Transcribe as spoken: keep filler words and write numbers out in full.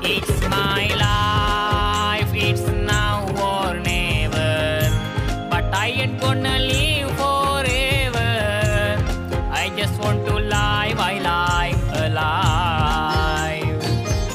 It's my life, it's now or never. But I ain't gonna live forever. I just want to live, I live alive.